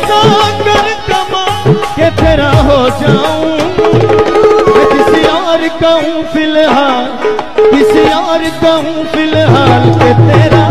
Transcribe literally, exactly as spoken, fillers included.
ऐसा कर कमा के तेरा हो जाऊं। मैं किसी और का हूँ फिलहाल, किसी और का हूँ फिलहाल के तेरा